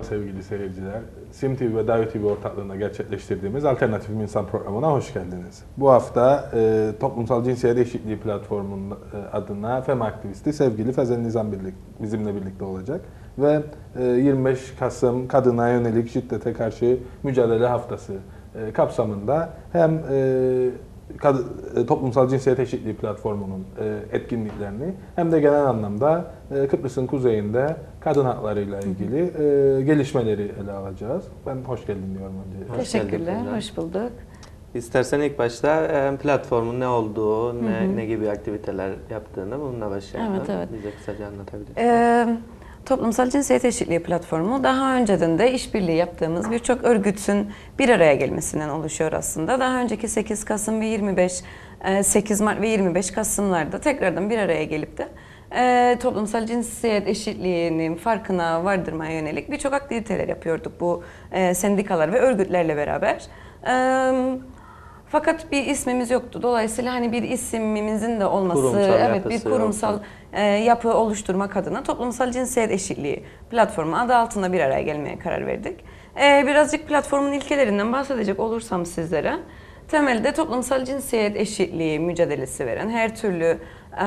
sevgili seyirciler. SimTV ve Dayo TV ortaklığında gerçekleştirdiğimiz Alternatif İnsan programına hoş geldiniz. Bu hafta Toplumsal Cinsiyet Eşitliği Platformu'nun adına FEM aktivisti sevgili Fezen Nizam bizimle birlikte olacak. Ve 25 Kasım Kadına Yönelik Şiddete Karşı Mücadele Haftası kapsamında hem Toplumsal Cinsiyet Eşitliği Platformu'nun etkinliklerini hem de genel anlamda Kıbrıs'ın kuzeyinde kadın haklarıyla ilgili gelişmeleri ele alacağız. Ben hoş geldin diyorum önce. Teşekkürler, hoş bulduk. İstersen ilk başta platformun ne olduğu, ne gibi aktiviteler yaptığını bununla başlayalım. Evet. Bize kısaca anlatabilirsin. Toplumsal Cinsiyet Eşitliği Platformu daha önceden de işbirliği yaptığımız birçok örgütün bir araya gelmesinden oluşuyor aslında. Daha önceki 8 Kasım ve 8 Mart ve 25 Kasım'larda tekrardan bir araya gelip de toplumsal cinsiyet eşitliğinin farkına vardırmaya yönelik birçok aktiviteler yapıyorduk bu sendikalar ve örgütlerle beraber. Fakat bir ismimiz yoktu. Dolayısıyla hani bir isimimizin de olması, bir kurumsal yapı oluşturmak adına Toplumsal Cinsiyet Eşitliği Platformu adı altında bir araya gelmeye karar verdik. Birazcık platformun ilkelerinden bahsedecek olursam sizlere, temelde toplumsal cinsiyet eşitliği mücadelesi veren her türlü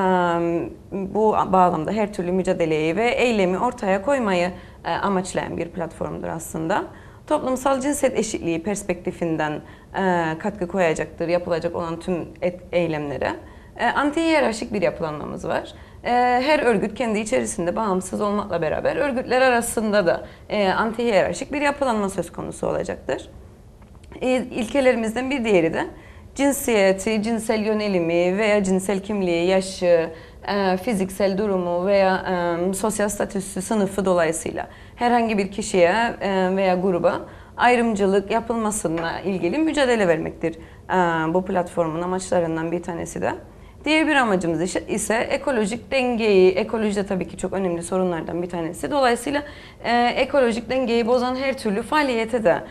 bu bağlamda her türlü mücadeleyi ve eylemi ortaya koymayı amaçlayan bir platformdur aslında. Toplumsal cinsiyet eşitliği perspektifinden katkı koyacaktır yapılacak olan tüm eylemlere. Anti-hiyerarşik bir yapılanmamız var. Her örgüt kendi içerisinde bağımsız olmakla beraber örgütler arasında da anti-hiyerarşik bir yapılanma söz konusu olacaktır. İlkelerimizden bir diğeri de cinsiyeti, cinsel yönelimi veya cinsel kimliği, yaşı, fiziksel durumu veya sosyal statüsü, sınıfı dolayısıyla herhangi bir kişiye veya gruba ayrımcılık yapılmasına ilgili mücadele vermektir. Bu platformun amaçlarından bir tanesi de. Diğer bir amacımız ise ekolojik dengeyi, ekoloji de tabii ki çok önemli sorunlardan bir tanesi. Dolayısıyla ekolojik dengeyi bozan her türlü faaliyete de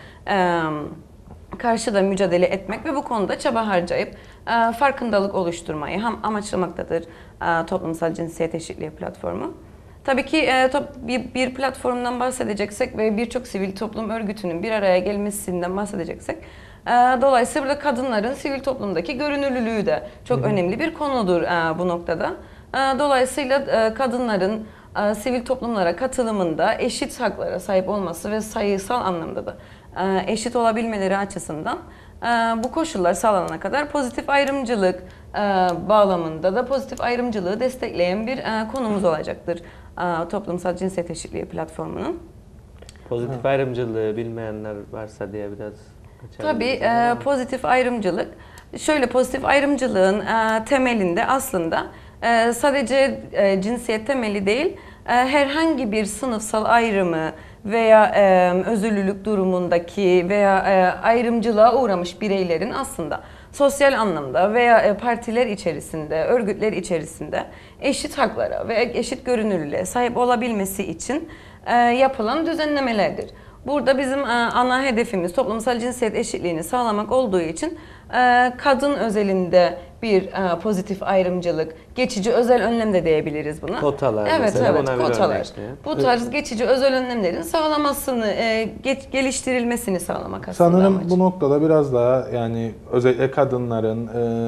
karşıda mücadele etmek ve bu konuda çaba harcayıp farkındalık oluşturmayı amaçlamaktadır Toplumsal Cinsiyet Eşitliği Platformu. Tabii ki bir platformdan bahsedeceksek ve birçok sivil toplum örgütünün bir araya gelmesinden bahsedeceksek, dolayısıyla burada kadınların sivil toplumdaki görünürlülüğü de çok önemli bir konudur bu noktada. Dolayısıyla kadınların sivil toplumlara katılımında eşit haklara sahip olması ve sayısal anlamda da eşit olabilmeleri açısından bu koşullar sağlanana kadar pozitif ayrımcılık bağlamında da pozitif ayrımcılığı destekleyen bir konumuz olacaktır Toplumsal Cinsiyet Eşitliği Platformu'nun. Pozitif ayrımcılığı bilmeyenler varsa diye biraz açalım. Tabii pozitif ayrımcılık, şöyle pozitif ayrımcılığın temelinde aslında sadece cinsiyet temeli değil, herhangi bir sınıfsal ayrımı veya özürlülük durumundaki veya ayrımcılığa uğramış bireylerin aslında sosyal anlamda veya partiler içerisinde, örgütler içerisinde eşit haklara ve eşit görünürlüğe sahip olabilmesi için yapılan düzenlemelerdir. Burada bizim ana hedefimiz toplumsal cinsiyet eşitliğini sağlamak olduğu için kadın özelinde bir pozitif ayrımcılık, geçici özel önlem de diyebiliriz buna. Kotalar evet, mesela, evet, buna bir kotalar. örnek diye. Bu tarz geçici özel önlemlerin sağlamasını, geliştirilmesini sağlamak aslında Sanırım amaç. bu noktada biraz daha yani özellikle kadınların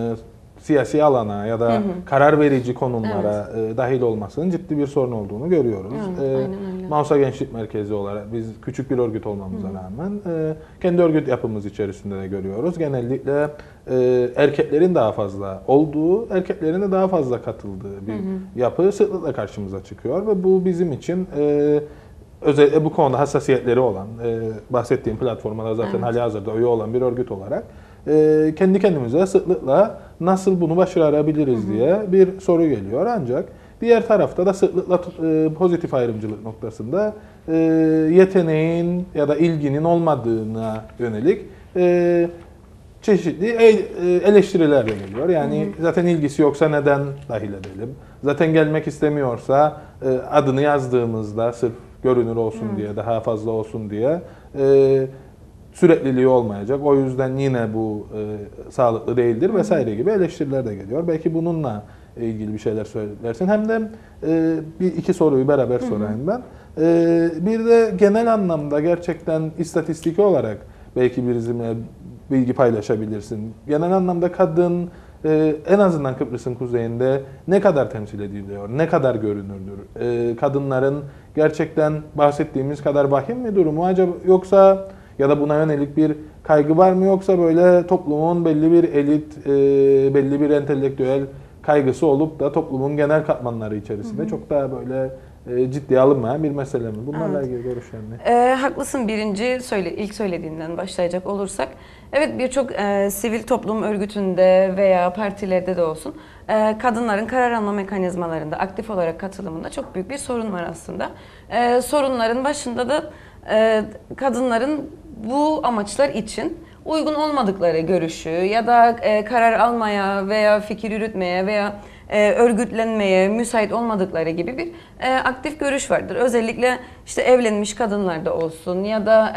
siyasi alana ya da karar verici konumlara dahil olmasının ciddi bir sorun olduğunu görüyoruz. Evet, aynen öyle. Mausa Gençlik Merkezi olarak biz küçük bir örgüt olmamıza rağmen kendi örgüt yapımız içerisinde de görüyoruz. Genellikle erkeklerin daha fazla olduğu, erkeklerin de daha fazla katıldığı bir yapı sıklıkla karşımıza çıkıyor ve bu bizim için özellikle bu konuda hassasiyetleri olan, bahsettiğim platformada zaten halihazırda üye olan bir örgüt olarak kendi kendimize sıklıkla nasıl bunu başarabiliriz diye bir soru geliyor. Ancak diğer tarafta da sıklıkla pozitif ayrımcılık noktasında yeteneğin ya da ilginin olmadığına yönelik çeşitli eleştiriler de geliyor. Yani zaten ilgisi yoksa neden dahil edelim? Zaten gelmek istemiyorsa adını yazdığımızda sırf görünür olsun diye, daha fazla olsun diye sürekliliği olmayacak. O yüzden yine bu sağlıklı değildir vesaire gibi eleştiriler de geliyor. Belki bununla ilgili bir şeyler söylersin. Hem de bir iki soruyu beraber sorayım ben. Bir de genel anlamda gerçekten istatistiki olarak belki bizimle bilgi paylaşabilirsin. Genel anlamda kadın en azından Kıbrıs'ın kuzeyinde ne kadar temsil ediliyor, ne kadar görünürdür? Kadınların gerçekten bahsettiğimiz kadar vahim mi durumu acaba, yoksa ya da buna yönelik bir kaygı var mı, yoksa böyle toplumun belli bir elit, belli bir entelektüel kaygısı olup da toplumun genel katmanları içerisinde çok daha böyle ciddiye alınmayan bir mesele mi? Bunlarla ilgili görüşlerin ne? Haklısın, ilk söylediğinden başlayacak olursak. Evet, birçok sivil toplum örgütünde veya partilerde de olsun kadınların karar alma mekanizmalarında aktif olarak katılımında çok büyük bir sorun var aslında. Sorunların başında da kadınların bu amaçlar için uygun olmadıkları görüşü ya da karar almaya veya fikir yürütmeye veya örgütlenmeye müsait olmadıkları gibi bir aktif görüş vardır. Özellikle işte evlenmiş kadınlarda olsun ya da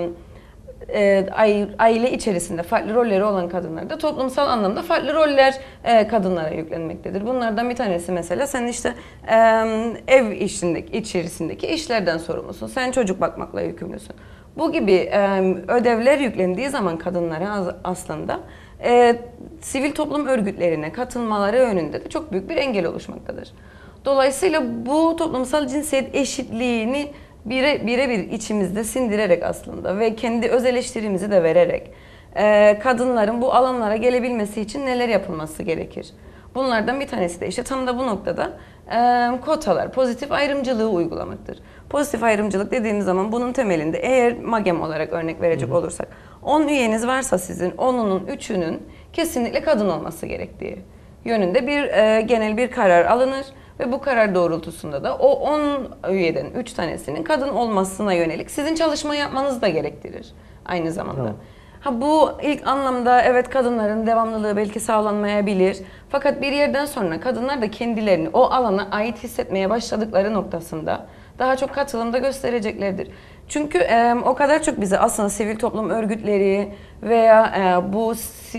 aile içerisinde farklı rolleri olan kadınlarda toplumsal anlamda farklı roller kadınlara yüklenmektedir. Bunlardan bir tanesi mesela sen işte ev içerisindeki işlerden sorumlusun. Sen çocuk bakmakla yükümlüsün. Bu gibi ödevler yüklendiği zaman kadınlara aslında sivil toplum örgütlerine katılmaları yönünde de çok büyük bir engel oluşmaktadır. Dolayısıyla bu toplumsal cinsiyet eşitliğini birebir içimizde sindirerek aslında ve kendi öz eleştirimizi de vererek kadınların bu alanlara gelebilmesi için neler yapılması gerekir? Bunlardan bir tanesi de işte tam da bu noktada kotalar, pozitif ayrımcılığı uygulamaktır. Pozitif ayrımcılık dediğimiz zaman bunun temelinde eğer MAGEM olarak örnek verecek olursak 10 üyeniz varsa sizin 10'unun 3'ünün kesinlikle kadın olması gerektiği yönünde genel bir karar alınır. Ve bu karar doğrultusunda da o 10 üyeden 3 tanesinin kadın olmasına yönelik sizin çalışma yapmanızı da gerektirir aynı zamanda. Evet. Bu ilk anlamda evet kadınların devamlılığı belki sağlanmayabilir. Fakat bir yerden sonra kadınlar da kendilerini o alana ait hissetmeye başladıkları noktasında daha çok katılımda göstereceklerdir. Çünkü o kadar çok bize aslında sivil toplum örgütleri veya bu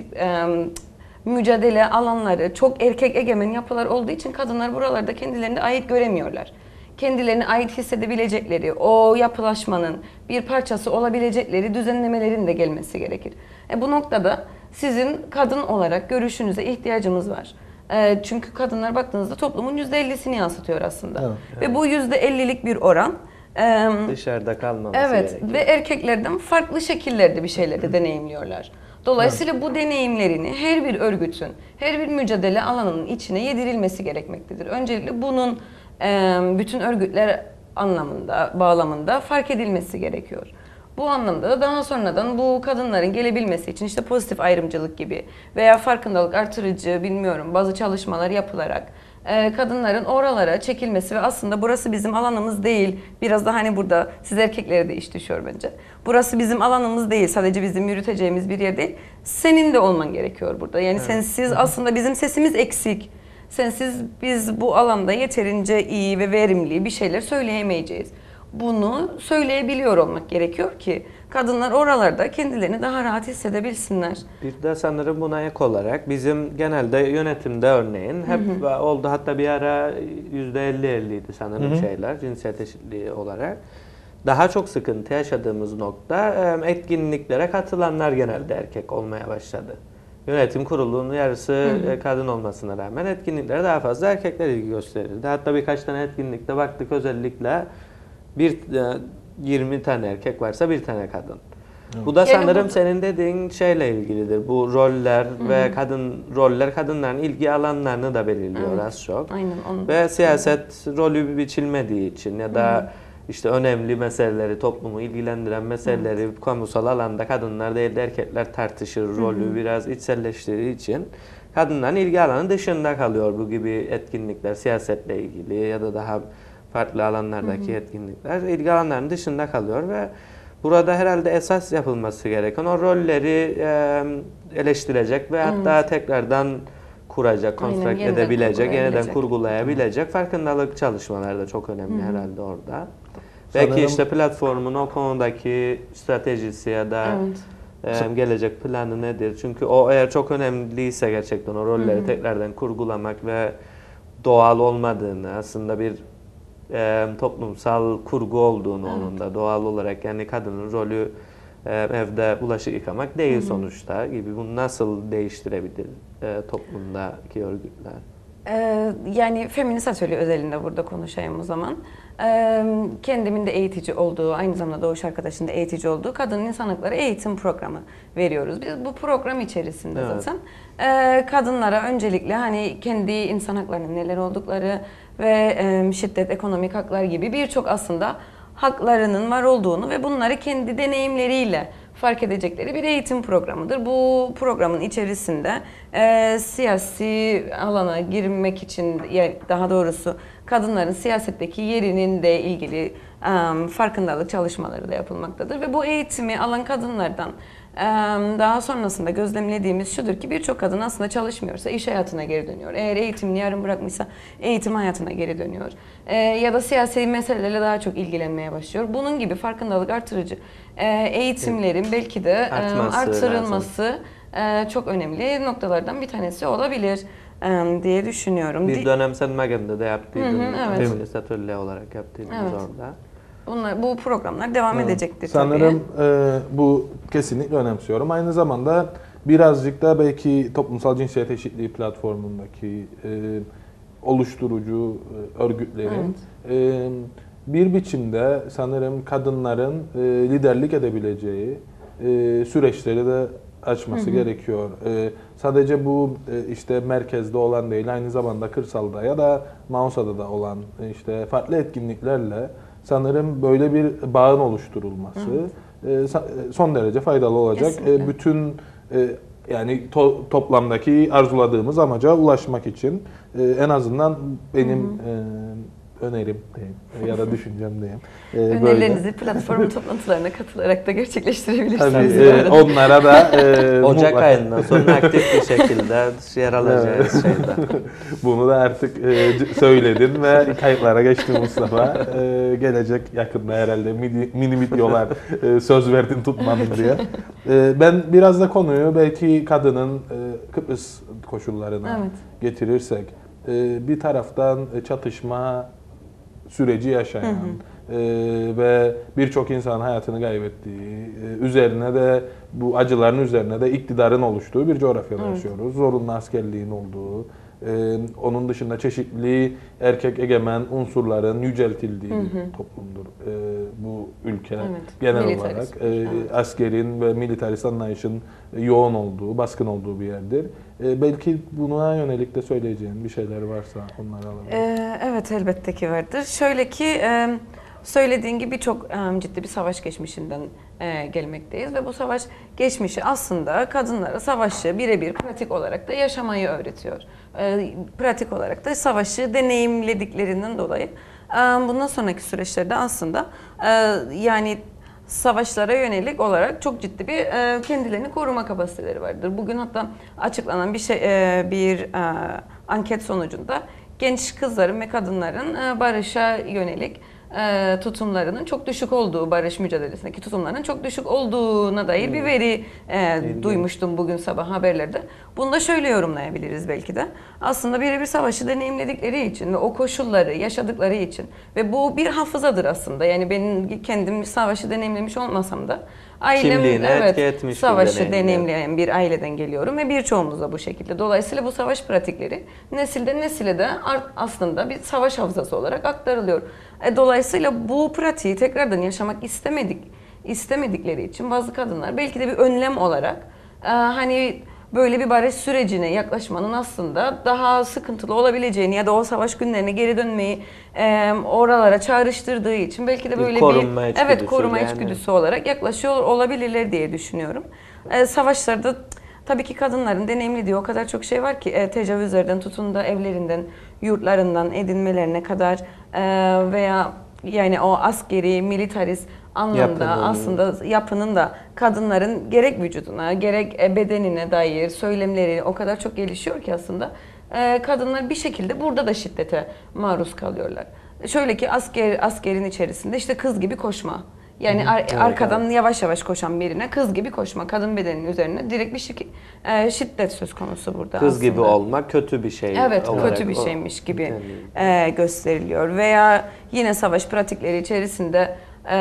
mücadele alanları çok erkek egemen yapılar olduğu için kadınlar buralarda kendilerini ait göremiyorlar. Kendilerini ait hissedebilecekleri, o yapılaşmanın bir parçası olabilecekleri düzenlemelerin de gelmesi gerekir. Bu noktada sizin kadın olarak görüşünüze ihtiyacımız var. Çünkü kadınlar baktığınızda toplumun %50'sini yansıtıyor aslında. Evet. Ve bu %50'lik bir oran. Dışarıda kalmaması gerekiyor. Ve erkeklerden farklı şekillerde bir şeyleri deneyimliyorlar. Dolayısıyla bu deneyimlerini her bir örgütün, her bir mücadele alanının içine yedirilmesi gerekmektedir. Öncelikle bunun bütün örgütler bağlamında fark edilmesi gerekiyor. Bu anlamda da daha sonradan bu kadınların gelebilmesi için işte pozitif ayrımcılık gibi veya farkındalık artırıcı bazı çalışmalar yapılarak kadınların oralara çekilmesi ve aslında burası bizim alanımız değil. Biraz da hani burada siz erkeklere de iş düşüyor bence. Burası bizim alanımız değil. Sadece bizim yürüteceğimiz bir yer değil. Senin de olman gerekiyor burada. Yani evet. Sensiz aslında bizim sesimiz eksik. Sensiz biz bu alanda yeterince iyi ve verimli bir şeyler söyleyemeyeceğiz. Bunu söyleyebiliyor olmak gerekiyor ki kadınlar oralarda kendilerini daha rahat hissedebilsinler. Bir de sanırım buna ek olarak bizim genelde yönetimde örneğin hep oldu, hatta bir ara %50-50'ydi sanırım şeyler cinsiyet eşitliği olarak. Daha çok sıkıntı yaşadığımız nokta etkinliklere katılanlar genelde erkek olmaya başladı. Yönetim kurulunun yarısı kadın olmasına rağmen etkinliklere daha fazla erkekler ilgi gösterildi. Hatta birkaç tane etkinlikte baktık özellikle 20 tane erkek varsa bir tane kadın. Evet. Bu da sanırım senin dediğin şeyle ilgilidir. Bu roller ve kadınların ilgi alanlarını da belirliyor az çok. Aynen, ve siyaset rolü biçilmediği için ya da işte önemli meseleleri, toplumu ilgilendiren meseleleri kamusal alanda kadınlar değil de erkekler tartışır rolü biraz içselleştirdiği için kadınların ilgi alanı dışında kalıyor bu gibi etkinlikler, siyasetle ilgili ya da daha farklı alanlardaki etkinlikler ilgi alanlarının dışında kalıyor ve burada herhalde esas yapılması gereken o rolleri eleştirecek ve hatta tekrardan kuracak, konstrakt edebilecek, yeniden kurgulayabilecek farkındalık çalışmaları da çok önemli herhalde orada. Belki işte platformun o konudaki stratejisi ya da Gelecek planı nedir? Çünkü o eğer çok önemliyse gerçekten o rolleri tekrardan kurgulamak ve doğal olmadığını, aslında bir toplumsal kurgu olduğunu onun da doğal olarak, yani kadının rolü evde bulaşık yıkamak değil sonuçta gibi, bunu nasıl değiştirebilir toplumdaki örgütler? Yani feminist atölye özelinde burada konuşayım o zaman. Kendimin de eğitici olduğu, aynı zamanda Doğuş arkadaşının da eğitici olduğu kadın insan hakları eğitim programı veriyoruz. Biz bu program içerisinde zaten kadınlara öncelikle hani kendi insan haklarının neler oldukları ve şiddet, ekonomik haklar gibi birçok aslında haklarının var olduğunu ve bunları kendi deneyimleriyle fark edecekleri bir eğitim programıdır. Bu programın içerisinde siyasi alana girmek için, daha doğrusu kadınların siyasetteki yerinin de ilgili farkındalık çalışmaları da yapılmaktadır. Ve bu eğitimi alan kadınlardan daha sonrasında gözlemlediğimiz şudur ki birçok kadın aslında çalışmıyorsa iş hayatına geri dönüyor. Eğer eğitimini yarım bırakmışsa eğitim hayatına geri dönüyor. Ya da siyasi meselelerle daha çok ilgilenmeye başlıyor. Bunun gibi farkındalık artırıcı eğitimlerin belki de artırılması çok önemli noktalardan bir tanesi olabilir diye düşünüyorum. Bir dönem sen Magen'de de yaptıydın, evet. feminist atölye olarak yaptıydınız orada. Bu programlar devam edecektir Sanırım tabii. bu kesinlikle önemsiyorum. Aynı zamanda birazcık da belki toplumsal cinsiyet eşitliği platformundaki oluşturucu örgütlerin bir biçimde sanırım kadınların liderlik edebileceği süreçleri de açması gerekiyor. Sadece bu işte merkezde olan değil, aynı zamanda kırsalda ya da Mausa'da da olan işte farklı etkinliklerle sanırım böyle bir bağın oluşturulması son derece faydalı olacak. Bütün yani toplamdaki arzuladığımız amaca ulaşmak için en azından benim önerim diyeyim ya da düşüncem diyeyim. Önerilerinizi platformun toplantılarına katılarak da gerçekleştirebilirsiniz. Tabii onlara da Ocak ayından sonra aktif bir şekilde yer alacağız şeyden. Bunu da artık söyledin ve kayıtlara geçti Mustafa. Gelecek yakında herhalde mini videolar söz verdin tutmadın diye. Ben biraz da konuyu belki kadının Kıbrıs koşullarına getirirsek, bir taraftan çatışma süreci yaşayan ve birçok insanın hayatını kaybettiği, üzerine de bu acıların üzerine de iktidarın oluştuğu bir coğrafyada yaşıyoruz. Zorunlu askerliğin olduğu, onun dışında çeşitli erkek egemen unsurların yüceltildiği bir toplumdur bu ülke. Genel olarak askerin ve militarist anlayışın yoğun olduğu, baskın olduğu bir yerdir. Belki buna yönelik de söyleyeceğin bir şeyler varsa onları alalım. Evet, elbette ki vardır. Şöyle ki söylediğin gibi çok ciddi bir savaş geçmişinden gelmekteyiz ve bu savaş geçmişi aslında kadınlara savaşı birebir pratik olarak da yaşamayı öğretiyor. Pratik olarak da savaşı deneyimlediklerinden dolayı bundan sonraki süreçlerde aslında yani savaşlara yönelik olarak çok ciddi bir kendilerini koruma kapasiteleri vardır. Bugün hatta açıklanan bir anket sonucunda genç kızların ve kadınların barışa yönelik tutumlarının çok düşük olduğu, barış mücadelesindeki tutumlarının çok düşük olduğuna dair bir veri duymuştum bugün sabah haberlerde. Bunu da şöyle yorumlayabiliriz belki de. Aslında birebir savaşı deneyimledikleri için ve o koşulları yaşadıkları için ve bu bir hafızadır aslında. Yani ben kendim savaşı deneyimlemiş olmasam da ailem savaşı deneyimleyen bir aileden geliyorum ve birçoğumuz da bu şekilde. Dolayısıyla bu savaş pratikleri nesilden nesile de aslında bir savaş hafızası olarak aktarılıyor. Dolayısıyla bu pratiği tekrardan yaşamak istemedikleri için bazı kadınlar belki de bir önlem olarak hani böyle bir barış sürecine yaklaşmanın aslında daha sıkıntılı olabileceğini ya da o savaş günlerine geri dönmeyi oralara çağrıştırdığı için belki de böyle koruma içgüdüsü olarak yaklaşıyor olabilirler diye düşünüyorum. Savaşlarda tabii ki kadınların deneyimlediği o kadar çok şey var ki tecavüzlerden tutun da evlerinden, yurtlarından edinmelerine kadar veya yani o askeri, militarist anlamda aslında yapının da kadınların gerek vücuduna gerek bedenine dair söylemleri o kadar çok gelişiyor ki aslında kadınlar bir şekilde burada da şiddete maruz kalıyorlar. Şöyle ki askerin içerisinde işte kız gibi koşma Yani arkadan yavaş yavaş koşan birine kız gibi koşma, kadın bedeninin üzerine direkt bir şiddet söz konusu burada Kız aslında. gibi olmak kötü bir şey. Evet, olarak kötü bir şeymiş gibi gösteriliyor. Veya yine savaş pratikleri içerisinde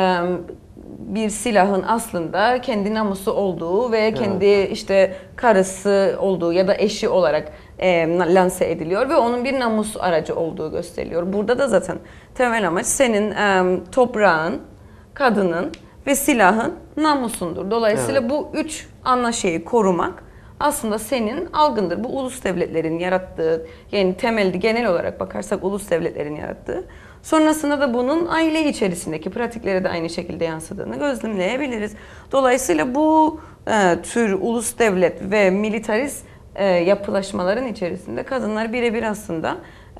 bir silahın aslında kendi namusu olduğu ve kendi işte karısı olduğu ya da eşi olarak lanse ediliyor ve onun bir namus aracı olduğu gösteriliyor. Burada da zaten temel amaç senin toprağın, kadının ve silahın namusundur. Dolayısıyla bu üç ana şeyi korumak aslında senin algındır. Bu ulus devletlerin yarattığı, yani temelde genel olarak bakarsak ulus devletlerin yarattığı. Sonrasında da bunun aile içerisindeki pratiklere de aynı şekilde yansıdığını gözlemleyebiliriz. Dolayısıyla bu tür ulus devlet ve militarist yapılaşmaların içerisinde kadınlar birebir aslında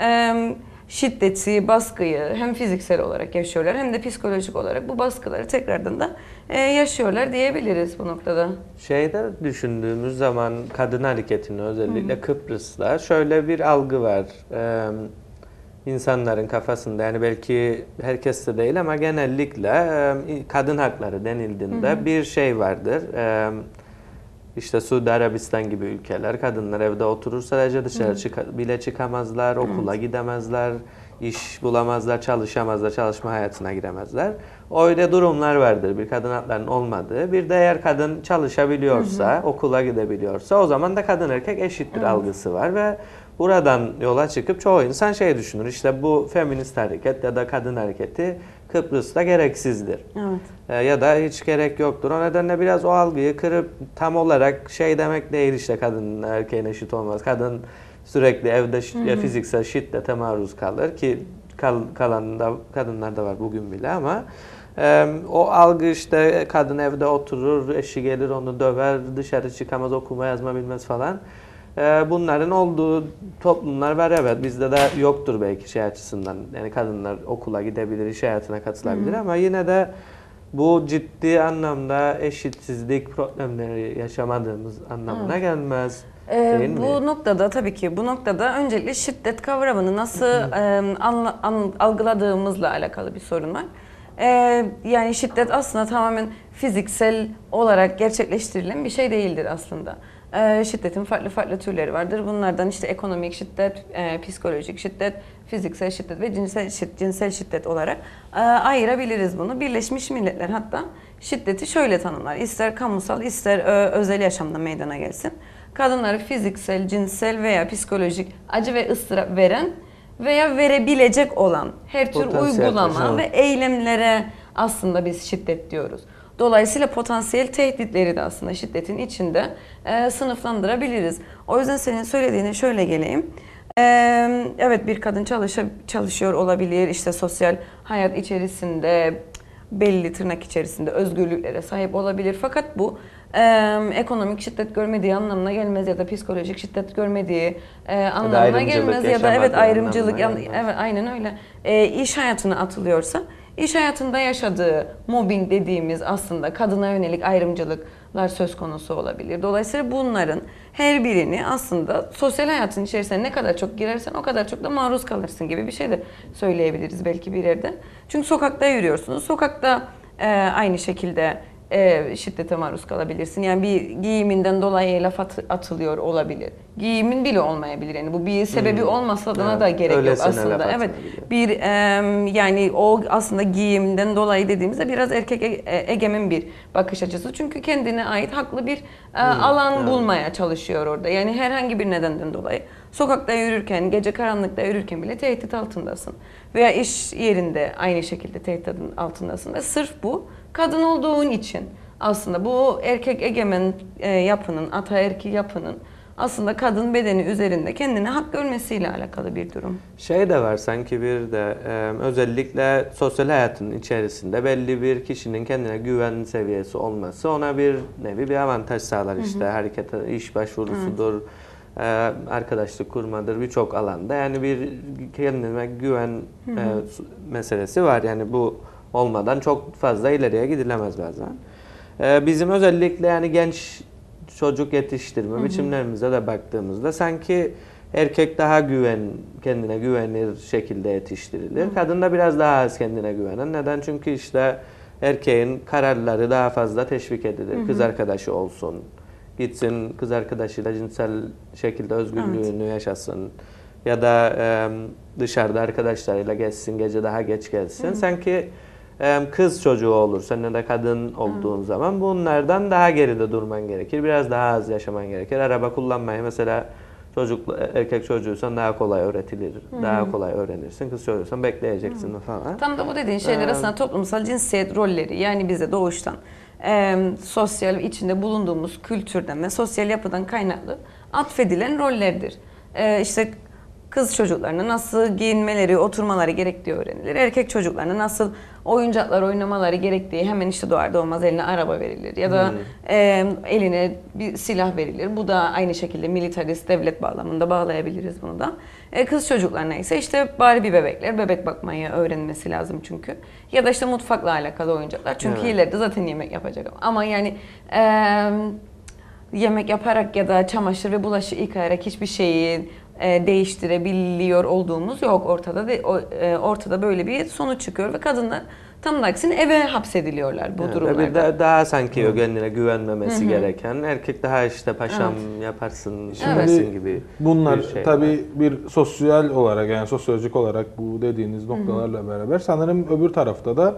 şiddeti, baskıyı hem fiziksel olarak yaşıyorlar hem de psikolojik olarak bu baskıları tekrardan da yaşıyorlar diyebiliriz bu noktada. Şeyde düşündüğümüz zaman kadın hareketini özellikle Kıbrıs'ta şöyle bir algı var. İnsanların kafasında, yani belki herkeste değil ama genellikle kadın hakları denildiğinde bir şey vardır. İşte Suudi Arabistan gibi ülkeler, kadınlar evde oturur, sadece dışarı bile çıkamazlar, okula gidemezler, iş bulamazlar, çalışamazlar, çalışma hayatına giremezler. Öyle durumlar vardır, bir kadın haklarının olmadığı. Bir de eğer kadın çalışabiliyorsa, okula gidebiliyorsa o zaman da kadın erkek eşittir algısı var ve buradan yola çıkıp çoğu insan şey düşünür, işte bu feminist hareket ya da kadın hareketi Kıbrıs'ta gereksizdir. Evet. Ya da hiç gerek yoktur. O nedenle biraz o algıyı kırıp tam olarak şey demek değil, işte kadın erkeğin eşit olmaz. Kadın sürekli evde fiziksel şiddete maruz kalır ki kalan da kadınlar da var bugün bile ama o algı işte kadın evde oturur, eşi gelir onu döver, dışarı çıkamaz, okuma yazma bilmez falan. Bunların olduğu toplumlar var, evet, bizde de yoktur belki şey açısından, yani kadınlar okula gidebilir, iş hayatına katılabilir ama yine de bu ciddi anlamda eşitsizlik problemleri yaşamadığımız anlamına gelmez. Değil mi? Bu noktada tabii ki bu noktada öncelikle şiddet kavramını nasıl algıladığımızla alakalı bir sorun var. Yani şiddet aslında tamamen fiziksel olarak gerçekleştirilen bir şey değildir aslında. Şiddetin farklı türleri vardır. Bunlardan işte ekonomik şiddet, psikolojik şiddet, fiziksel şiddet ve cinsel şiddet olarak ayırabiliriz bunu. Birleşmiş Milletler hatta şiddeti şöyle tanımlar. İster kamusal, ister özel yaşamda meydana gelsin. Kadınları fiziksel, cinsel veya psikolojik acı ve ıstırap veren veya verebilecek olan her tür uygulama ve eylemlere aslında biz şiddet diyoruz. Dolayısıyla potansiyel tehditleri de aslında şiddetin içinde sınıflandırabiliriz. O yüzden senin söylediğine şöyle geleyim. Evet, bir kadın çalışıyor olabilir, işte sosyal hayat içerisinde belli tırnak içerisinde özgürlüklere sahip olabilir. Fakat bu ekonomik şiddet görmediği anlamına gelmez ya da psikolojik şiddet görmediği anlamına gelmez ya da evet ayrımcılık, evet aynen öyle. İş hayatına atılıyorsa İş hayatında yaşadığı mobbing dediğimiz aslında kadına yönelik ayrımcılıklar söz konusu olabilir. Dolayısıyla bunların her birini aslında sosyal hayatın içerisine ne kadar çok girersen o kadar çok da maruz kalırsın gibi bir şey de söyleyebiliriz belki bir yerde. Çünkü sokakta yürüyorsunuz. Sokakta aynı şekilde şiddete maruz kalabilirsin. Yani bir giyiminden dolayı laf atılıyor olabilir. Giyimin bile olmayabilir. Yani bu bir sebebi olmasa da gerek yok aslında. Evet. Bir yani o aslında giyimden dolayı dediğimizde biraz erkek egemen bir bakış açısı. Çünkü kendine ait haklı bir alan bulmaya çalışıyor orada. Yani herhangi bir nedenden dolayı sokakta yürürken, gece karanlıkta yürürken bile tehdit altındasın. Veya iş yerinde aynı şekilde tehdit altındasın. Ve sırf bu kadın olduğun için aslında bu erkek egemen yapının, ataerkil yapının aslında kadın bedeni üzerinde kendine hak görmesiyle alakalı bir durum. Şey de var sanki bir de özellikle sosyal hayatın içerisinde belli bir kişinin kendine güven seviyesi olması ona bir nevi bir avantaj sağlar. İşte hareket, iş başvurusudur, arkadaşlık kurmadır, birçok alanda. Yani bir kendine güven meselesi var. Yani bu olmadan çok fazla ileriye gidilemez bazen. Bizim özellikle yani genç çocuk yetiştirme biçimlerimize de baktığımızda sanki erkek daha kendine güvenir şekilde yetiştirilir. Kadın da biraz daha az kendine güvenen. Neden? Çünkü işte erkeğin kararları daha fazla teşvik edilir. Kız arkadaşı olsun, gitsin kız arkadaşıyla cinsel şekilde özgürlüğünü yaşasın. Ya da dışarıda arkadaşlarıyla geçsin, gece daha geç gelsin. Sanki kız çocuğu olursa ya da kadın olduğun zaman bunlardan daha geride durman gerekir. Biraz daha az yaşaman gerekir. Araba kullanmayı mesela erkek çocuğuysan daha kolay öğretilir. Daha kolay öğrenirsin. Kız çocuğuysan bekleyeceksin falan. Tam da bu dediğin şeyler aslında toplumsal cinsiyet rolleri, yani bize doğuştan sosyal içinde bulunduğumuz kültürden ve sosyal yapıdan kaynaklı atfedilen rollerdir. İşte kız çocuklarına nasıl giyinmeleri, oturmaları gerektiği öğrenilir. Erkek çocuklarına nasıl oyuncaklar oynamaları gerektiği hemen işte doğar doğmaz eline araba verilir. Ya da eline bir silah verilir. Bu da aynı şekilde militarist devlet bağlamında bağlayabiliriz bunu da. Kız çocuklarına ise işte Barbie bebekler, bebek bakmayı öğrenmesi lazım çünkü. Ya da işte mutfakla alakalı oyuncaklar. Çünkü ileride zaten yemek yapacak. Ama yani yemek yaparak ya da çamaşır ve bulaşık yıkayarak hiçbir şeyi değiştirebiliyor olduğumuz yok ortada. Ortada böyle bir sonuç çıkıyor ve kadınlar tam da aksine eve hapsediliyorlar bu durumlarda. Daha sanki kendine güvenmemesi gereken, erkek daha işte paşam yaparsın, şöylesin gibi. Bunlar bir şey tabii bir sosyal olarak, yani sosyolojik olarak bu dediğiniz noktalarla beraber sanırım öbür tarafta da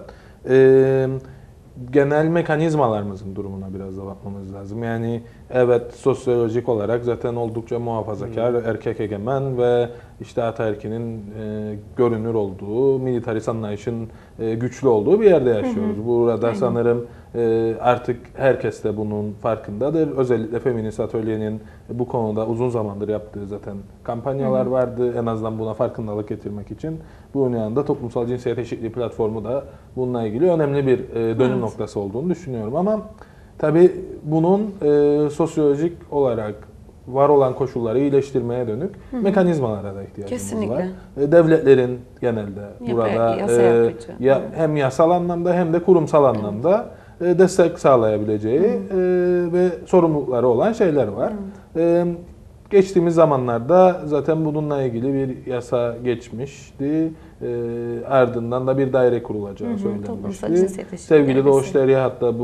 genel mekanizmalarımızın durumuna biraz da bakmamız lazım. Yani evet, sosyolojik olarak zaten oldukça muhafazakar, erkek egemen ve işte ataerkinin görünür olduğu, militarist anlayışın güçlü olduğu bir yerde yaşıyoruz. Burada sanırım artık herkes de bunun farkındadır. Özellikle Feminist Atölye'nin bu konuda uzun zamandır yaptığı zaten kampanyalar vardı. En azından buna farkındalık getirmek için. Bunun yanında Toplumsal Cinsiyet Eşitliği platformu da bununla ilgili önemli bir dönüm noktası olduğunu düşünüyorum. Ama tabii bunun sosyolojik olarak var olan koşulları iyileştirmeye dönük mekanizmalara da ihtiyacımız var. Devletlerin genelde burada hem yasal anlamda hem de kurumsal anlamda destek sağlayabileceği ve sorumlulukları olan şeyler var. Geçtiğimiz zamanlarda zaten bununla ilgili bir yasa geçmişti. Ardından da bir daire kurulacağı söylenmişti. Sevgili Doğuş Derya hatta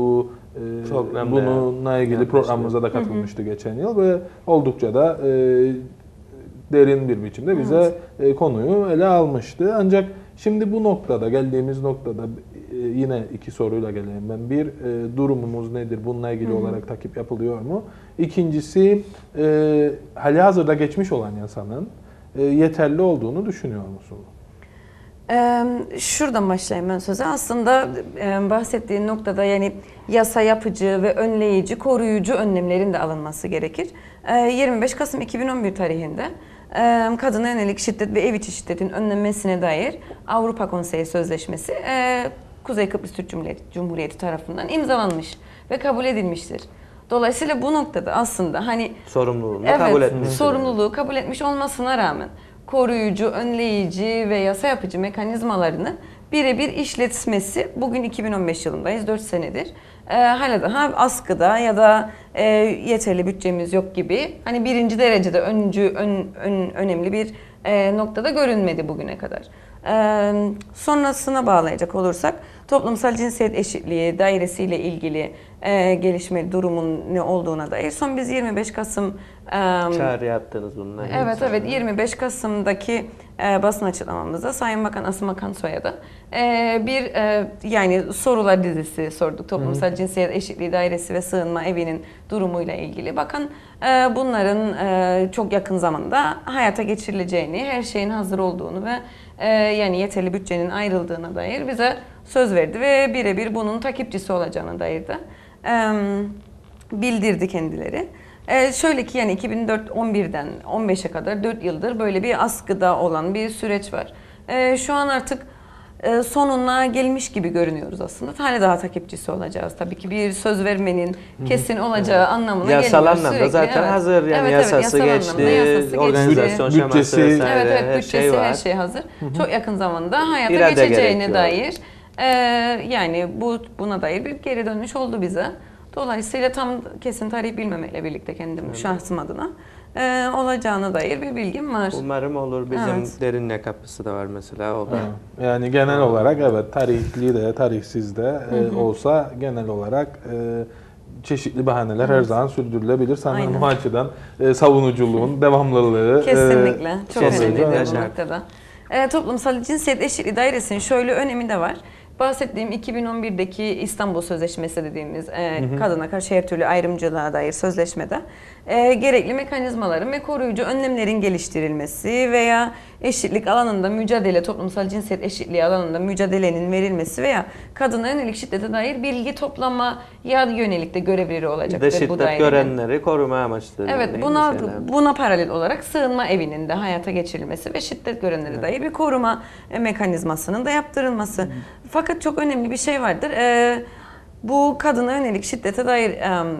bununla ilgili programımıza da katılmıştı geçen yıl ve oldukça da derin bir biçimde bize konuyu ele almıştı. Ancak şimdi bu noktada, geldiğimiz noktada yine iki soruyla geleyim ben. Bir, durumumuz nedir? Bununla ilgili olarak takip yapılıyor mu? İkincisi, halihazırda geçmiş olan yasanın yeterli olduğunu düşünüyor musunuz? Şuradan başlayayım ben söze. Aslında bahsettiğin noktada yani yasa yapıcı ve önleyici, koruyucu önlemlerin de alınması gerekir. 25 Kasım 2011 tarihinde kadına yönelik şiddet ve ev içi şiddetin önlenmesine dair Avrupa Konseyi Sözleşmesi Kuzey Kıbrıs Türk Cumhuriyeti tarafından imzalanmış ve kabul edilmiştir. Dolayısıyla bu noktada aslında hani sorumluluğu kabul etmiş olmasına rağmen koruyucu, önleyici ve yasa yapıcı mekanizmalarını birebir işletmesi bugün 2015 yılındayız, 4 senedir. Hala daha askıda ya da yeterli bütçemiz yok gibi hani birinci derecede önemli bir noktada görünmedi bugüne kadar. Sonrasına bağlayacak olursak toplumsal cinsiyet eşitliği dairesiyle ilgili gelişme durumun ne olduğuna dair son biz 25 Kasım çağrı yaptınız bununla. Evet 25 Kasım'daki basın açıklamamızda Sayın Bakan Asım Akansoy'a da bir yani sorular dizisi sorduk. Toplumsal cinsiyet eşitliği dairesi ve sığınma evinin durumuyla ilgili. Bakan bunların çok yakın zamanda hayata geçirileceğini, her şeyin hazır olduğunu ve yani yeterli bütçenin ayrıldığına dair bize söz verdi ve birebir bunun takipçisi olacağına dair de bildirdi kendileri. Şöyle ki yani 2011'den 15'e kadar 4 yıldır böyle bir askıda olan bir süreç var. Şu an artık sonuna gelmiş gibi görünüyoruz aslında. Hala daha takipçisi olacağız. Tabii ki bir söz vermenin kesin olacağı anlamına geliyor. Yasal anlamda zaten hazır. Yani yasası geçti, organizasyon şeması vesaire, bütçesi her şey hazır. Çok yakın zamanda hayata geçeceğine dair yani buna dair bir geri dönüş oldu bize. Dolayısıyla tam kesin tarih bilmemekle birlikte kendim şahsım adına olacağına dair bir bilgim var. Umarım olur. Bizim Evet. Derinle Kapısı da var mesela, o da. Yani genel olarak evet, tarihli de tarihsiz de olsa genel olarak çeşitli bahaneler her zaman sürdürülebilir. Sanırım Aynen. o açıdan savunuculuğun devamlılığı Kesinlikle. Çok kesinlikle önemlidir bu şart. noktada. Toplumsal Cinsiyet Eşitliği Dairesi'nin şöyle önemi de var. Bahsettiğim 2011'deki İstanbul Sözleşmesi dediğimiz kadına karşı her türlü ayrımcılığa dair sözleşmede gerekli mekanizmaların ve koruyucu önlemlerin geliştirilmesi veya eşitlik alanında mücadele, toplumsal cinsiyet eşitliği alanında mücadelenin verilmesi veya kadına yönelik şiddete dair bilgi toplamaya yönelik de görevleri Bir de olacaktır bu şiddet dairenin. görenleri koruma amaçlı. Evet, değil mi şeyler? buna paralel olarak sığınma evinin de hayata geçirilmesi ve şiddet görenlere dair bir koruma mekanizmasının da yaptırılması. Fakat çok önemli bir şey vardır. Bu kadına yönelik şiddete dair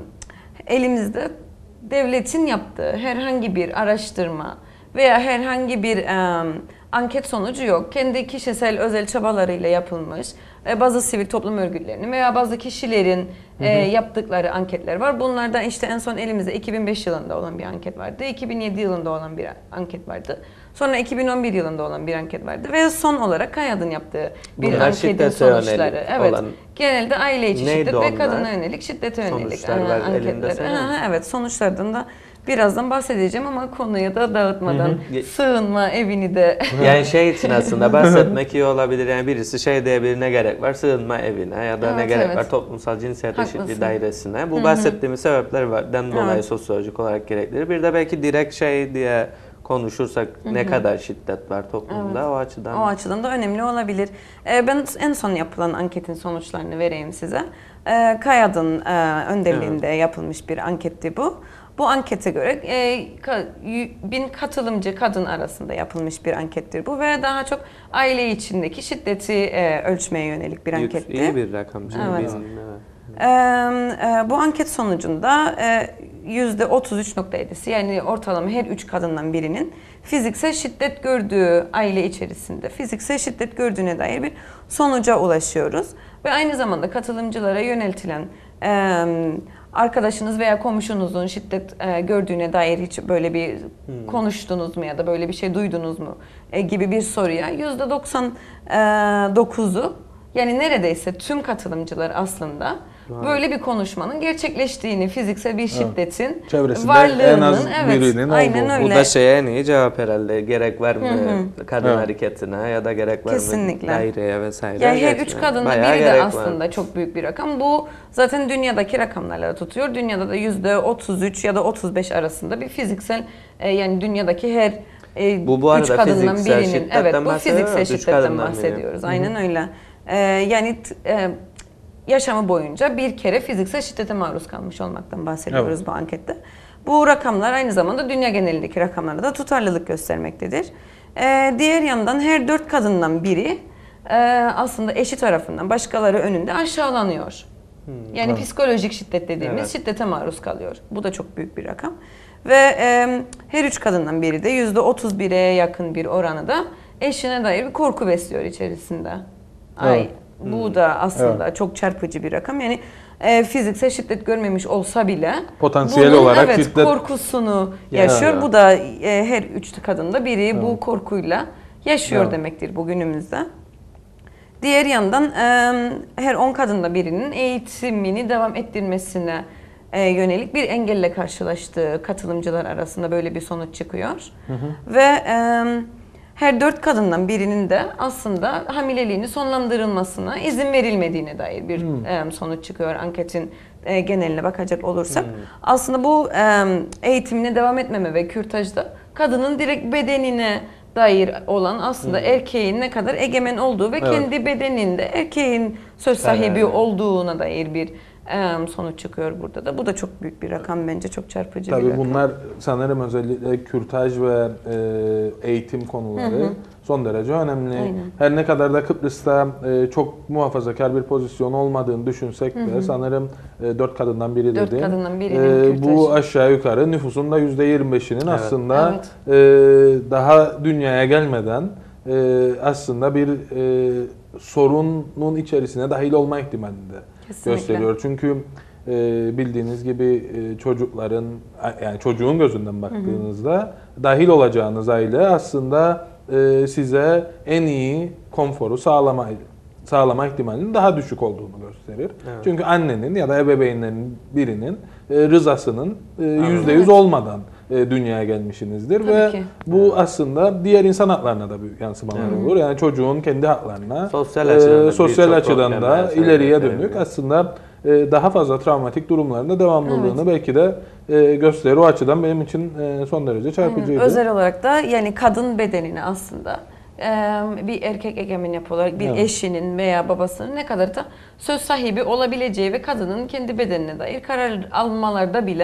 elimizde devletin yaptığı herhangi bir araştırma veya herhangi bir anket sonucu yok. Kendi kişisel özel çabalarıyla yapılmış bazı sivil toplum örgütlerinin veya bazı kişilerin yaptıkları anketler var. Bunlardan işte en son elimizde 2005 yılında olan bir anket vardı. 2007 yılında olan bir anket vardı. Sonra 2011 yılında olan bir anket vardı ve son olarak KAYAD'ın yaptığı bir Bunlar anketin şiddete sonuçları. yönelik Evet. olan. Genelde aile içi Neydi şiddet onlar? ve kadına yönelik şiddete yönelik Sonuçlar var elinde anketler. senin. Evet, sonuçlardan da birazdan bahsedeceğim ama konuyu da dağıtmadan sığınma evini de Yani şey için aslında bahsetmek iyi olabilir. Yani birisi şey diyebilir, ne gerek var sığınma evine ya da ne Evet, gerek evet. var toplumsal cinsiyet Haklısın. eşitliği dairesine. Bu bahsettiğimiz sebeplerden dolayı Evet. sosyolojik olarak gereklidir. Bir de belki direkt şey diye konuşursak ne kadar şiddet var toplumda, o açıdan. o açıdan da önemli olabilir. Ben en son yapılan anketin sonuçlarını vereyim size. KAYAD'ın önderliğinde yapılmış bir anketti bu. Bu ankete göre 1000 katılımcı kadın arasında yapılmış bir ankettir bu ve daha çok aile içindeki şiddeti ölçmeye yönelik bir anketti. İyi bir rakam. Şimdi Evet. evet. Bu anket sonucunda %33.7'si yani ortalama her 3 kadından birinin fiziksel şiddet gördüğü aile içerisinde fiziksel şiddet gördüğüne dair bir sonuca ulaşıyoruz. Ve aynı zamanda katılımcılara yöneltilen arkadaşınız veya komşunuzun şiddet gördüğüne dair hiç böyle bir konuştunuz mu ya da böyle bir şey duydunuz mu gibi bir soruya %99'u yani neredeyse tüm katılımcılar aslında böyle bir konuşmanın gerçekleştiğini, fiziksel bir şiddetin Çevresinde varlığının, en az birinin aynen olduğu. öyle. Bu da şeye en iyi cevap herhalde. Gerek var mı kadın Evet. hareketine ya da gerek var Kesinlikle. mı daireye vesaire. Yani her Gerçekten üç kadında bayağı biri de gerek var. aslında çok büyük bir rakam. Bu zaten dünyadaki rakamlarla tutuyor. Dünyada da %33 ya da 35 arasında bir fiziksel yani dünyadaki her Bu arada üç kadından fiziksel birinin. şiddetten Evet, bu bahsediyoruz, fiziksel üç şiddetten kadından biri. bahsediyoruz. Aynen öyle. Yani yaşamı boyunca bir kere fiziksel şiddete maruz kalmış olmaktan bahsediyoruz Evet. bu ankette. Bu rakamlar aynı zamanda dünya genelindeki rakamlara da tutarlılık göstermektedir. Diğer yandan her 4 kadından biri aslında eşi tarafından başkaları önünde aşağılanıyor. Yani psikolojik şiddet dediğimiz Evet. şiddete maruz kalıyor. Bu da çok büyük bir rakam. Ve her 3 kadından biri de %31'e yakın bir oranı da eşine dair bir korku besliyor içerisinde. Evet. Bu da aslında çok çarpıcı bir rakam. Yani fiziksel şiddet görmemiş olsa bile Potansiyel bunun, olarak evet, şiddet korkusunu yaşıyor. Ya. Bu da her 3 kadında biri bu korkuyla yaşıyor Evet. demektir bugünümüzde. Diğer yandan her 10 kadında birinin eğitimini devam ettirmesine yönelik bir engelle karşılaştığı katılımcılar arasında böyle bir sonuç çıkıyor. Ve her 4 kadından birinin de aslında hamileliğini sonlandırılmasına izin verilmediğine dair bir sonuç çıkıyor anketin geneline bakacak olursak. Aslında bu eğitimine devam etmeme ve kürtajda kadının direkt bedenine dair olan aslında erkeğin ne kadar egemen olduğu ve kendi bedeninde erkeğin söz sahibi olduğuna dair bir sonuç çıkıyor burada da. Bu da çok büyük bir rakam bence, çok çarpıcı bir Tabii rakam. bunlar sanırım özellikle kürtaj ve eğitim konuları son derece önemli. Aynen. Her ne kadar da Kıbrıs'ta çok muhafazakar bir pozisyon olmadığını düşünsek de sanırım 4 kadından biri 4 dedi. kadından birinin kürtajı. Bu aşağı yukarı nüfusun da %25'inin aslında Evet. daha dünyaya gelmeden aslında bir sorunun içerisine dahil olma ihtimalini de Kesinlikle. gösteriyor. Çünkü bildiğiniz gibi çocukların, yani çocuğun gözünden baktığınızda dahil olacağınız aile aslında size en iyi konforu sağlama ihtimalinin daha düşük olduğunu gösterir. Evet. Çünkü annenin ya da ebeveynlerin birinin rızasının %100 olmadan dünyaya gelmişsinizdir. Tabii Ve ki. bu aslında diğer insan haklarına da büyük yansımalar olur. Yani çocuğun kendi haklarına, Sosyal açıdan açıdan da da birçok ileriye problemler dönük sebebi. aslında daha fazla travmatik durumlarında devamlılığını belki de gösterir. O açıdan benim için son derece çarpıcıydı. Özel olarak da yani kadın bedenini aslında bir erkek egemen yapı olarak bir eşinin veya babasının ne kadar da söz sahibi olabileceği ve kadının kendi bedenine dair karar almalarda bile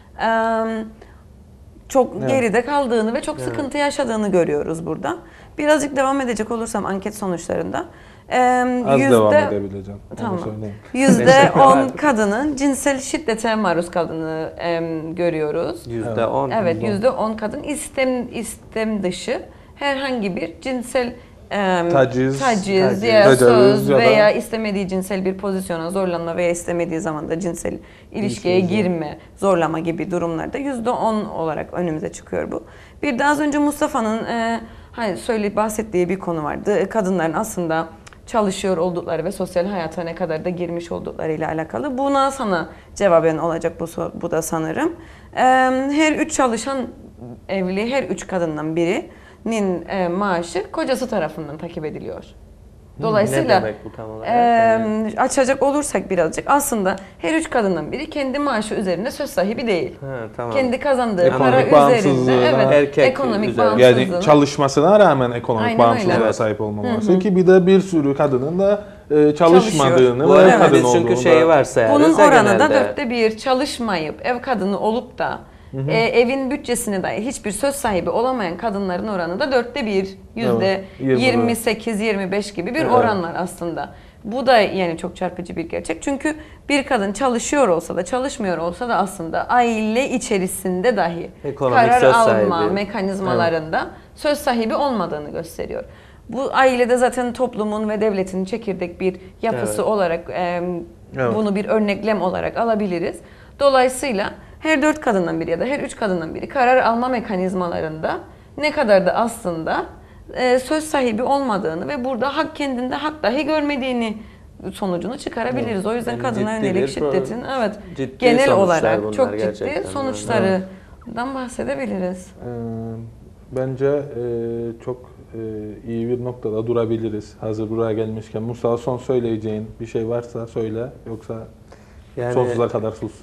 çok geride kaldığını ve çok sıkıntı yaşadığını görüyoruz burada. Birazcık devam edecek olursam anket sonuçlarında Az devam edebileceğim. Tamam. Söyleyeyim. %10 kadının cinsel şiddete maruz kaldığını görüyoruz. %10. Evet, %10 kadın istem dışı herhangi bir cinsel Taciz, ya tecavüz söz ya da- veya istemediği cinsel bir pozisyona zorlanma veya istemediği zaman da cinsel ilişkiye girme, zorlama gibi durumlarda %10 olarak önümüze çıkıyor bu. Bir de az önce Mustafa'nın bahsettiği bir konu vardı. Kadınların aslında çalışıyor oldukları ve sosyal hayata ne kadar da girmiş oldukları ile alakalı. Buna sana cevaben olacak bu da sanırım. Her 3 çalışan evli, her 3 kadından birinin maaşı kocası tarafından takip ediliyor. Dolayısıyla Ne demek bu tam olarak? açacak olursak birazcık aslında her 3 kadından biri kendi maaşı üzerinde söz sahibi değil. Tamam. Kendi kazandığı Ekonomik para üzerinde bağımsızlığına- Erkek ekonomik üzerinde. bağımsızlığına. Yani çalışmasına rağmen ekonomik Aynen bağımsızlığa öyle. sahip olmaması ki bir de bir sürü kadının da çalışmadığını Bu ve arada kadın biz çünkü olduğunu şeyi da varsayarız Bunun ya oranı da genelde. 1/4 çalışmayıp ev kadını olup da evin bütçesine dair hiçbir söz sahibi olamayan kadınların oranı da 1/4, %28-25 gibi bir oran var aslında. Bu da yani çok çarpıcı bir gerçek. Çünkü bir kadın çalışıyor olsa da çalışmıyor olsa da aslında aile içerisinde dahi Ekonomik karar söz alma sahibi. mekanizmalarında söz sahibi olmadığını gösteriyor. Bu ailede zaten toplumun ve devletin çekirdek bir yapısı olarak bunu bir örneklem olarak alabiliriz. Dolayısıyla her 4 kadından biri ya da her 3 kadından biri karar alma mekanizmalarında ne kadar da aslında söz sahibi olmadığını ve burada hak kendinde hak dahi görmediğini sonucunu çıkarabiliriz. O yüzden Yani kadına ciddi yönelik bir şiddetin ciddi genel sonuçlar olarak bunlar çok ciddi gerçekten. sonuçlarından bahsedebiliriz. bence çok iyi bir noktada durabiliriz. Hazır buraya gelmişken. Mustafa, son söyleyeceğin bir şey varsa söyle, yoksa Yani sonsuza kadar sus.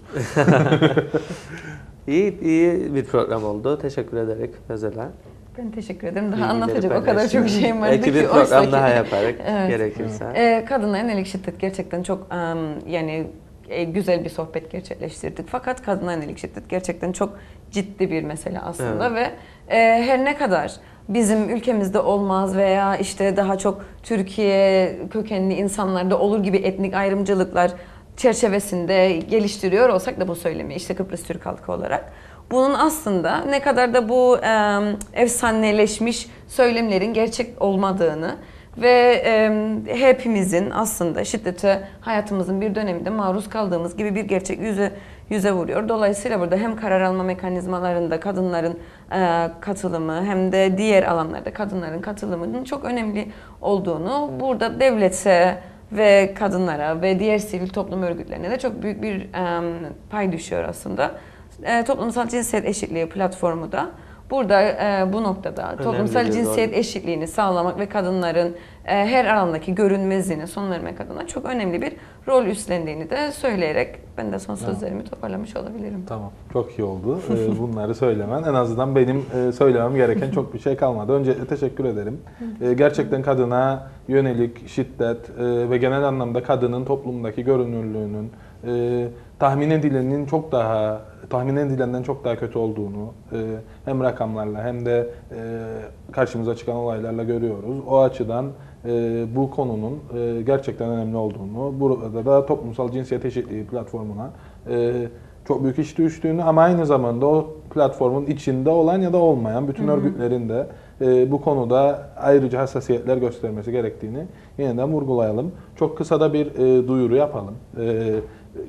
iyi bir program oldu. Teşekkür ederek mesela. Ben teşekkür ederim. Daha Bilgileri anlatacak o kadar paylaştın. çok şeyim vardı Belki ki. bir program oysa daha ki- yaparak Evet. gerekirse. Kadınlara yönelik şiddet gerçekten çok yani güzel bir sohbet gerçekleştirdik. Fakat kadına yönelik şiddet gerçekten çok ciddi bir mesele aslında ve her ne kadar bizim ülkemizde olmaz veya işte daha çok Türkiye kökenli insanlarda olur gibi etnik ayrımcılıklar çerçevesinde geliştiriyor olsak da bu söylemi işte Kıbrıs Türk halkı olarak bunun aslında ne kadar da bu efsaneleşmiş söylemlerin gerçek olmadığını ve hepimizin aslında şiddete hayatımızın bir döneminde maruz kaldığımız gibi bir gerçek yüze vuruyor. Dolayısıyla burada hem karar alma mekanizmalarında kadınların katılımı hem de diğer alanlarda kadınların katılımının çok önemli olduğunu, burada devlete ve kadınlara ve diğer sivil toplum örgütlerine de çok büyük bir pay düşüyor aslında. Toplumsal cinsiyet eşitliği platformu da burada bu noktada toplumsal bir cinsiyet rol. eşitliğini sağlamak ve kadınların her alandaki görünmezliğini son vermek adına çok önemli bir rol üstlendiğini de söyleyerek ben de son sözlerimi toparlamış olabilirim. Tamam, çok iyi oldu. Bunları söylemen. En azından benim söylemem gereken çok bir şey kalmadı. Öncelikle teşekkür ederim. Gerçekten kadına yönelik şiddet ve genel anlamda kadının toplumdaki görünürlüğünün tahmin edilenden çok daha kötü olduğunu hem rakamlarla hem de karşımıza çıkan olaylarla görüyoruz. O açıdan bu konunun gerçekten önemli olduğunu, burada da toplumsal cinsiyet eşitliği platformuna çok büyük iş düştüğünü ama aynı zamanda o platformun içinde olan ya da olmayan bütün örgütlerin de bu konuda ayrıca hassasiyetler göstermesi gerektiğini yeniden vurgulayalım. Çok kısa da bir duyuru yapalım.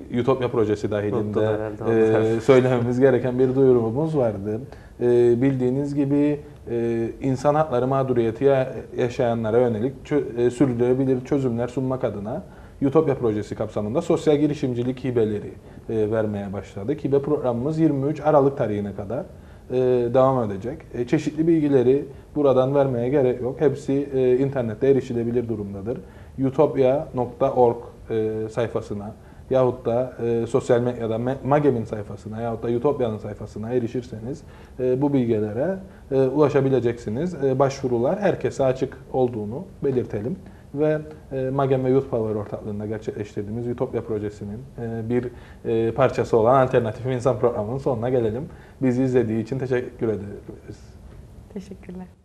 Utopya projesi Unuttum dahilinde herhalde. söylememiz gereken bir duyurumumuz vardı. Bildiğiniz gibi insan hakları mağduriyeti yaşayanlara yönelik sürdürülebilir çözümler sunmak adına Utopya projesi kapsamında sosyal girişimcilik hibeleri vermeye başladık. Hibe programımız 23 Aralık tarihine kadar devam edecek. Çeşitli bilgileri buradan vermeye gerek yok. Hepsi internette erişilebilir durumdadır. utopia.org sayfasına yahut da sosyal medyada Magem'in sayfasına yahut da Utopia'nın sayfasına erişirseniz bu bilgilere ulaşabileceksiniz. Başvurular herkese açık olduğunu belirtelim. Ve Magem ve Youth Power ortaklığında gerçekleştirdiğimiz Utopya projesinin bir parçası olan Alternatif İnsan programının sonuna gelelim. Bizi izlediği için teşekkür ederiz. Teşekkürler.